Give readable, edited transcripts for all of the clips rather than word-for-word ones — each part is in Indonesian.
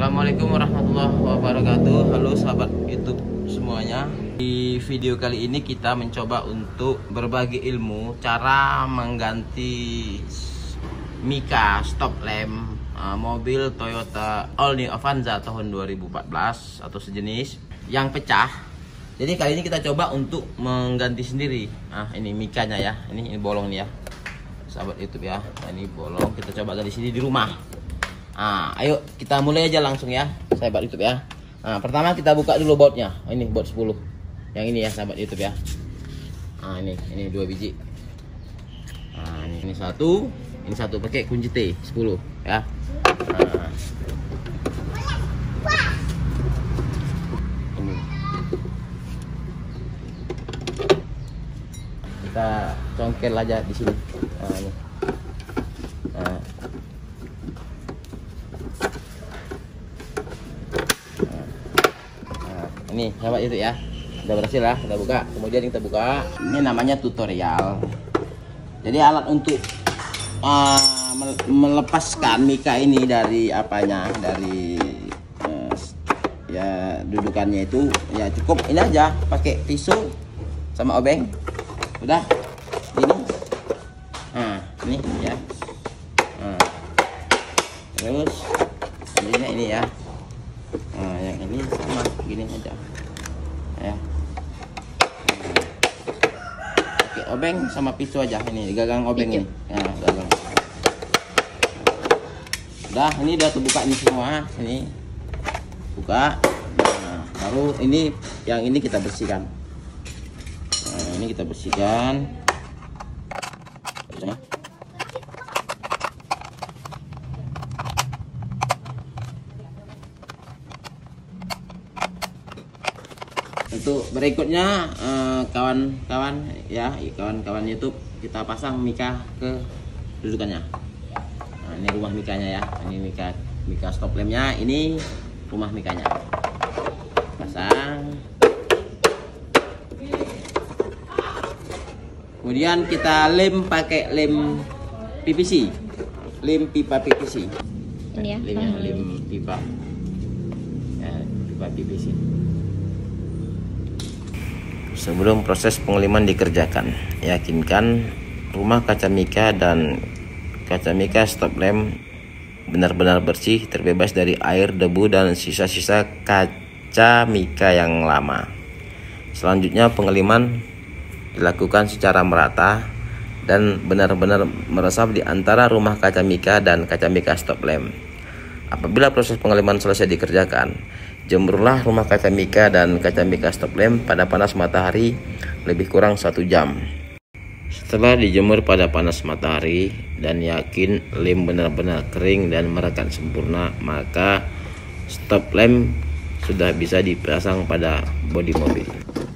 Assalamualaikum warahmatullahi wabarakatuh. Halo sahabat YouTube semuanya. Di video kali ini kita mencoba untuk berbagi ilmu cara mengganti mika stop lamp mobil Toyota All New Avanza tahun 2014 atau sejenis yang pecah. Jadi kali ini kita coba untuk mengganti sendiri. Nah, ini mikanya ya. Ini bolong nih ya. Sahabat YouTube ya. Nah, ini bolong, kita coba ganti sini di rumah. Nah, ayo kita mulai aja langsung ya, sahabat YouTube ya. Nah, pertama kita buka dulu bautnya. Ini baut 10. Yang ini ya, sahabat YouTube ya. Nah, ini 2 biji. Nah, ini satu, pakai kunci T 10 ya. Nah. Ini. Kita congkel aja di sini. Nah, ini. Nah. Ini sahabat itu ya, udah berhasil lah, kita buka. Kemudian kita buka, ini namanya tutorial. Jadi alat untuk melepaskan mika ini dari apanya, dari ya dudukannya itu ya cukup ini aja, pakai pisau sama obeng, udah ini. Nah ini ya, nah, terus ini ya. Nah, yang ini sama gini aja ya. Oke, obeng sama pisau aja, ini gagang obeng ini ya, gagang. Udah, ini udah terbuka ini semua, ini buka. Nah, baru ini yang ini kita bersihkan. Nah, ini kita bersihkan. Untuk berikutnya kawan-kawan ya, kawan-kawan YouTube, kita pasang mika ke dudukannya. Nah, ini rumah mikanya ya, ini mika stop lampnya, ini rumah mikanya. Pasang. Kemudian kita lem pakai lem PVC, lem pipa PVC. Ini ya, lem pipa, ya, pipa PVC. Sebelum proses pengeliman dikerjakan, yakinkan rumah kaca mika dan kaca mika stop lamp benar-benar bersih, terbebas dari air, debu, dan sisa-sisa kaca mika yang lama. Selanjutnya pengeliman dilakukan secara merata dan benar-benar meresap di antara rumah kaca mika dan kaca mika stop lamp. Apabila proses pengeliman selesai dikerjakan, jemurlah rumah kaca mika dan kaca mika stop lamp pada panas matahari lebih kurang 1 jam. Setelah dijemur pada panas matahari dan yakin lem benar-benar kering dan merekat sempurna, maka stop lamp sudah bisa dipasang pada bodi mobil.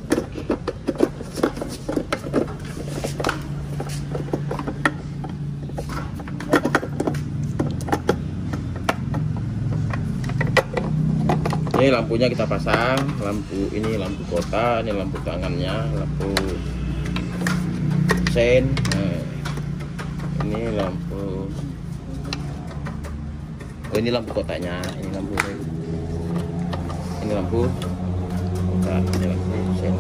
Ini lampunya kita pasang, lampu ini lampu kota, ini lampu tangannya, lampu sen. Nah, ini lampu, oh ini lampu kotanya, ini lampu kota, ini lampu sen.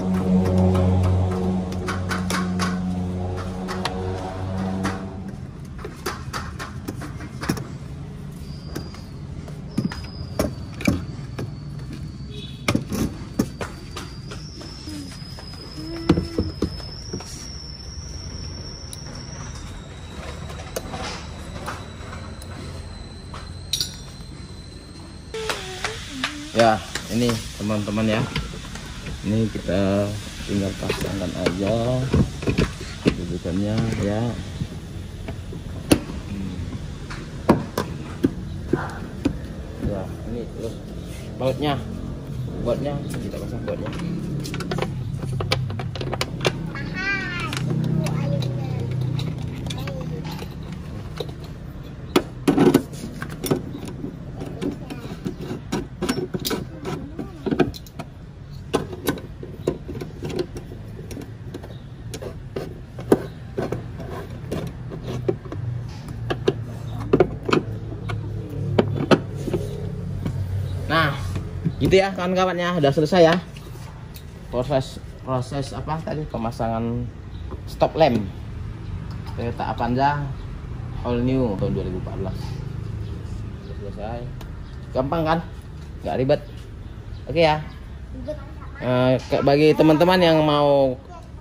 Ya, ini teman-teman ya, ini kita tinggal pasangkan aja dudukannya ya. Ya, ini terus bautnya kita pasang bautnya. Nah, gitu ya kawan-kawannya, udah selesai ya. Proses apa tadi, pemasangan stop lamp Toyota Avanza all new tahun 2014. Udah selesai. Gampang kan? Nggak ribet. Oke ya. Bagi teman-teman yang mau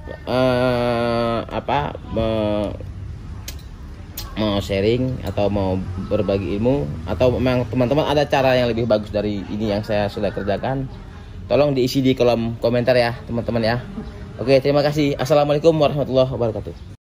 mau sharing atau mau berbagi ilmu, atau memang teman-teman ada cara yang lebih bagus dari ini yang saya sudah kerjakan, tolong diisi di kolom komentar ya teman-teman ya. Oke, terima kasih. Assalamualaikum warahmatullahi wabarakatuh.